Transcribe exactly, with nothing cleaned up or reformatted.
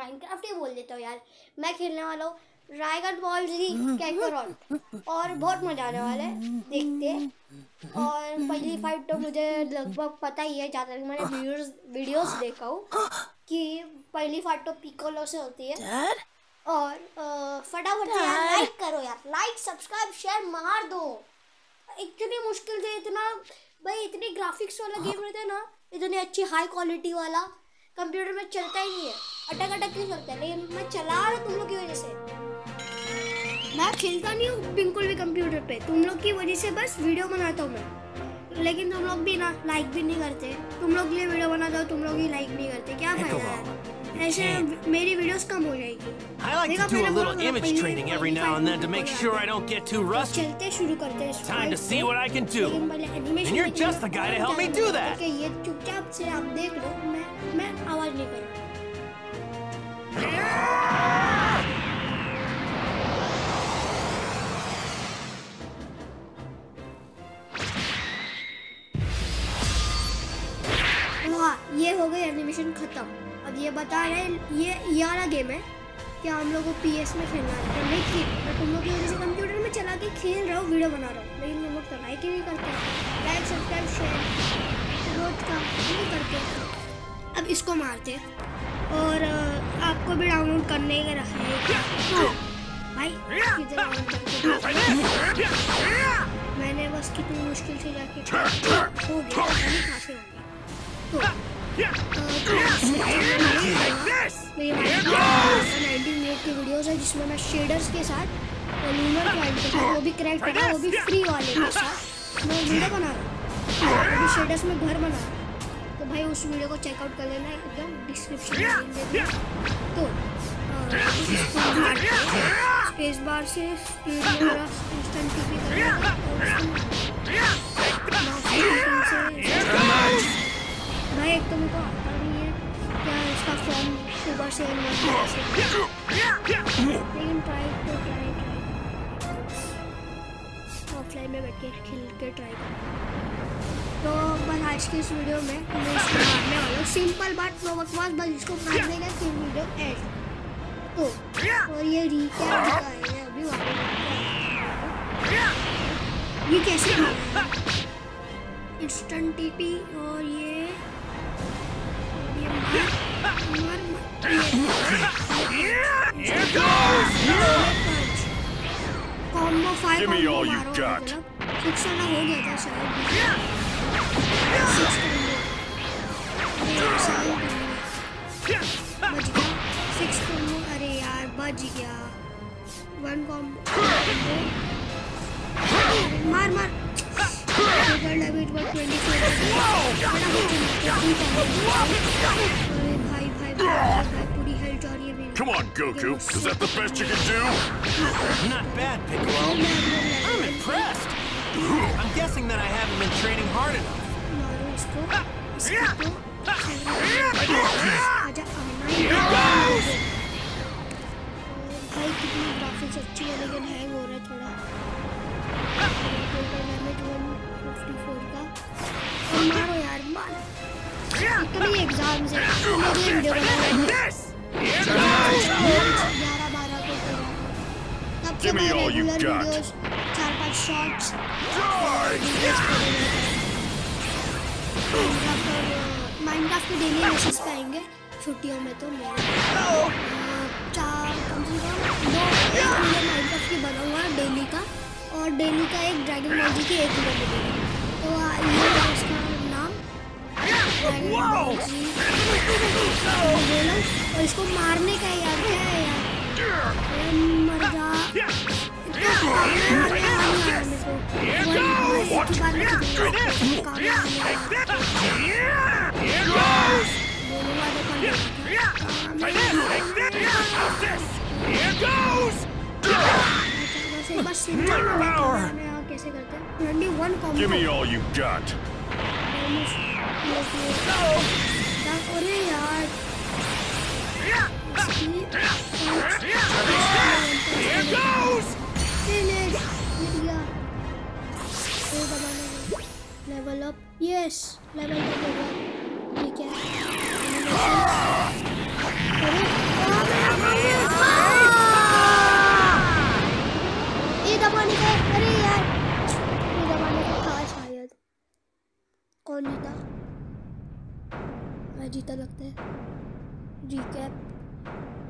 Minecraft ही बोल देता हूँ यार। मैं खेलने वाला हूँ ड्रैगन बॉल जी कैकरॉट और बहुत मजा आने वाला है, देखते हैं। और पहली फाइट तो मुझे लगभग पता ही है, जहाँ तक मैंने वीडियोस वीडियोस देखा हूँ कि पहली फाइट तो पिकोलो से होती है। और फटाफट से यार लाइक करो यार, लाइक सब्सक्राइब शेयर मार दो। इतनी मुश्किल से इतना भाई इतनी ग्राफिक्स वाला गेम रहता है ना, इतनी अच्छी हाई क्वालिटी वाला कंप्यूटर में चलता ही नहीं है, अटक अटक के चलता है। लेकिन मैं चला रहा तुम लोग की वजह से, मैं खेलता नहीं हूँ बिल्कुल भी कंप्यूटर पे, तुम लोग की वजह से बस वीडियो बनाता हूँ मैं। लेकिन तुम लोग भी ना लाइक भी नहीं करते, तुम लोग के लिए वीडियो बनाता हो, तुम लोग ही लाइक नहीं करते, क्या फायदा है? ऐसे मेरी वीडियोस कम हो जाएगी। चलते शुरू करते हैं। Time to see what I can do. And you're just the guy to help me do that. ये चुपचाप से आप देख लो, मैं मैं आवाज नहीं करूँगा। हाँ, ये हो गई एनिमेशन खत्म। अब ये बता रहे ये ये वाला गेम है क्या हम लोग को पीएस में खेलना है, लेकिन मैं तुम लोग की वजह से कंप्यूटर में चला के खेल रहा हूँ, वीडियो बना रहा हूँ, लेकिन तुम लोग तो लाइक ही नहीं करते, लाइक सब्सक्राइब शेयर रोज का नहीं करते। अब इसको मारते और आपको भी डाउनलोड करने का रहेगा भाई। मैंने बस कितनी मुश्किल से जाके हो गया, कहाँ से होंगे तो नाइनटीन मिनट की वीडियोस है जिसमें मैं शेडर्स के साथ लूनर क्लाइंट के साथ वो भी क्रैक कर रहा हूँ, वो भी फ्री वाले के साथ मैं वीडियो बना रहा हूँ, अभी शेडर्स में घर बना रहा हूँ। तो भाई उस वीडियो को चेकआउट कर लेना एकदम डिस्क्रिप्शन में दे देना। तो स्पेस बार से स्पीड में मेरा इंस्टेंट टीपी करना भाई। एक तो मुझे आता नहीं है क्या इसका फॉर्म सुबह से लेकिन ट्राई तो ट्राई ट्राई ऑफलाइन में बैठ के खेल के ट्राई कर। तो बस आज की इस वीडियो में मैं इसको मारने वाला हूँ, सिंपल बात नो बकवास, बस इसको मारने का फिर वीडियो एड। तो और ये रिकैप दिखाएंगे अभी वापस ये कैसे इंस्टेंट टीपी और ये combo five Give me all you got. Six ना हो गया था शायद, बच गया सिक्स कॉम्बो। अरे यार बच गया वन कॉम्बो, मार मार Come on, Goku. Is that the best you can do? Not bad, Picolo. I'm impressed. I'm guessing that I haven't been training hard enough. भाई कितनी ग्राफिक्स अच्छी है लेकिन हैंग हो रहा है थोड़ा। और मारो यार मार, इतनी एग्जाम से वीडियो ग्यारह बारह को तब से मैं रेगुलर वीडियोस चार पांच शॉर्ट्स माइनक्राफ्ट के डेली बेसिस पे आएंगे छुट्टियों में। तो मेरे चार कम से कम दो एक वीडियो माइनक्राफ्ट की बनाऊंगा डेली का, और डेली का एक ड्रैगन बॉल जी की एक वीडियो मिलेगी। तो ये है उसका नाम ड्रैगन बॉल जी बोला, और इसको मारने का यार क्या है यार, मर जा बस कैसे करते हैं। Give me all you got. अरे यार level up, yes level up हो गया। ये क्या है? अरे कौन जीता? मैं जीता लगता है। रिकैप